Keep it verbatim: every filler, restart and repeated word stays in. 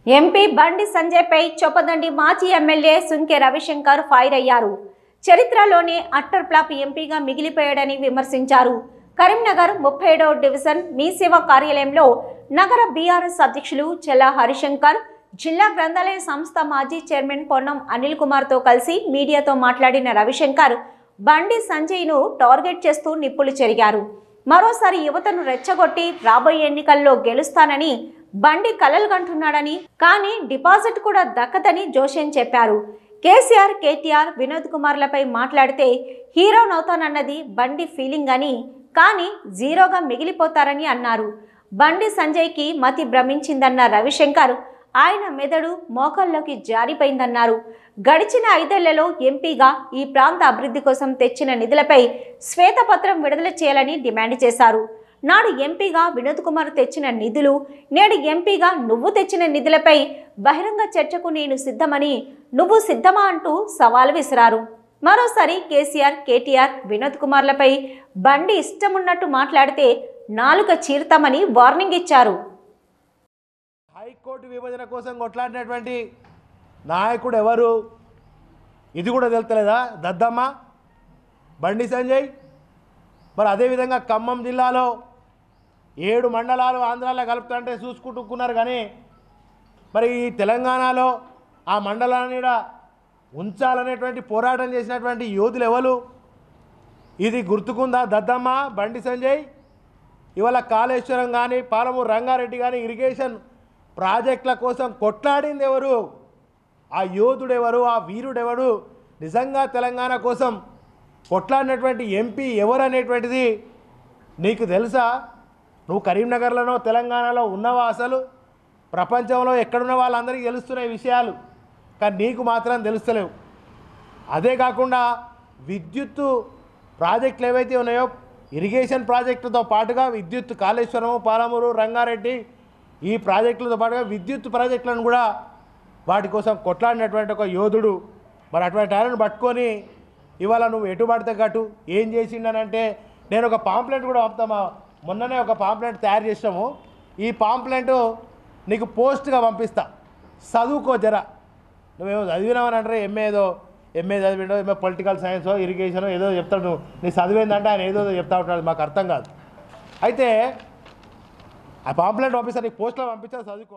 MP బండి సంజయ్పై చొప్పదండి మాజీ MLA Sunke Ravishankar fire అయ్యారు. చరిత్రలోనే అట్టర్ ఫ్లాప్ ఎంపీగా మిగిలిపోయాడని విమర్శించారు. కరీంనగర్ ముప్పై ఏడవ డివిజన్ మీ సేవ కార్యాలయంలో నగర బీఆర్ఎస్ అధ్యక్షులు చెల్ల హరిశంకర్, జిల్లా గ్రంథాలయ సంస్థ మాజీ చైర్మన్ పొన్నం అనిల్ కుమార్తో కలిసి మీడియాతో మాట్లాడిన రవిశంకర్ బండి సంజయ్ను టార్గెట్ చేస్తూ నిప్పులు చెరిగారు. మరోసారి యువతను రెచ్చగొట్టి రాబోయే ఎన్నికల్లో గెలుస్తానని బండి కలలు కంటున్నాడని, కానీ డిపాజిట్ కూడా దక్కదని జోషెన్ చెప్పారు. కేసీఆర్, కేటీఆర్, వినోద్ కుమార్లపై మాట్లాడితే హీరోనవుతానన్నది బండి ఫీలింగ్ అని, కానీ జీరోగా మిగిలిపోతారని అన్నారు. బండి సంజయ్కి మతి భ్రమించిందన్న రవిశంకర్ ఆయన మెదడు మోకాల్లోకి జారిపోయిందన్నారు. గడిచిన ఐదేళ్లలో ఎంపీగా ఈ ప్రాంత అభివృద్ధి కోసం తెచ్చిన నిధులపై శ్వేతపత్రం విడుదల చేయాలని డిమాండ్ చేశారు. నాడు ఎంపీగా వినోద్ కుమార్ తెచ్చిన నిధులు, నేడు ఎంపీగా నువ్వు తెచ్చిన నిధులపై బహిరంగ చర్చకు నేను సిద్ధమని, నువ్వు సిద్ధమా అంటూ సవాల్ విసిరారు. మరోసారి కేసీఆర్, కేటీఆర్, వినోద్ కుమార్లపై బండి ఇష్టమున్నట్టు మాట్లాడితే నాలుక చీరుతామని వార్నింగ్ ఇచ్చారు. హైకోర్టు విభజన కోసం కొట్లాడినటువంటి నాయకుడు ఎవరు? ఇది కూడా తెలుస్తలేదా? దద్దమ్మ బండి సంజయ్. మరి అదేవిధంగా ఖమ్మం జిల్లాలో ఏడు మండలాలు ఆంధ్రాలో కలుపుతుంటే చూసుకుంటున్నారు, కానీ మరి ఈ తెలంగాణలో ఆ మండలాన్ని ఉంచాలనేటువంటి పోరాటం చేసినటువంటి యోధులు ఎవరు? ఇది గుర్తుకుందా దద్దమ్మ బండి సంజయ్? ఇవాళ కాళేశ్వరం కానీ, పాలమూరు రంగారెడ్డి కానీ ఇరిగేషన్ ప్రాజెక్టుల కోసం కొట్లాడింది ఎవరు? ఆ యోధుడు ఎవరు? ఆ వీరుడు ఎవరు? నిజంగా తెలంగాణ కోసం కొట్లాడినటువంటి ఎంపీ ఎవరు అనేటువంటిది నీకు తెలుసా? నువ్వు కరీంనగర్లోనో తెలంగాణలో ఉన్నవా? అసలు ప్రపంచంలో ఎక్కడున్న వాళ్ళందరికీ తెలుస్తున్నాయి విషయాలు, కానీ నీకు మాత్రం తెలుస్తలేవు. అదే కాకుండా విద్యుత్తు ప్రాజెక్టులు ఏవైతే ఉన్నాయో, ఇరిగేషన్ ప్రాజెక్టుతో పాటుగా విద్యుత్ కాళేశ్వరము, పాలమూరు, రంగారెడ్డి ఈ ప్రాజెక్టులతో పాటుగా విద్యుత్ ప్రాజెక్టులను కూడా వాటి కోసం కొట్లాడినటువంటి ఒక యోధుడు. మరి అటువంటి ఆయనను పట్టుకొని ఇవాళ నువ్వు ఎటు పడితే గటు ఏం చేసిండనంటే, నేను ఒక పాంప్లెంట్ కూడా పంపుతామా, మొన్ననే ఒక పాంప్లెంట్ తయారు చేసాము. ఈ పాంప్లెంట్ నీకు పోస్ట్గా పంపిస్తా, చదువుకో జర. నువ్వేమో చదివినావని అంటారు, ఎంఏ ఏదో ఎంఏ చదివిండో, ఎంఏ పొలిటికల్ సైన్సో ఇరిగేషనో ఏదో చెప్తాడు. నువ్వు నీ చదివిందంటే ఆయన ఏదో చెప్తా ఉంటాడు, మాకు అర్థం కాదు. అయితే ఆ పాంప్లెంట్ పంపిస్తా, నీకు పోస్ట్లో పంపిస్తా, చదువుకో.